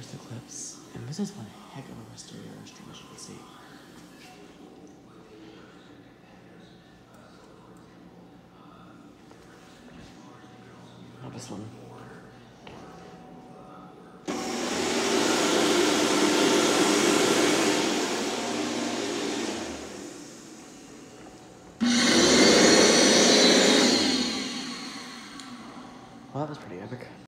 first eclipse, and this is one heck of a restoration, as you can see. Now this one. Well, that was pretty epic.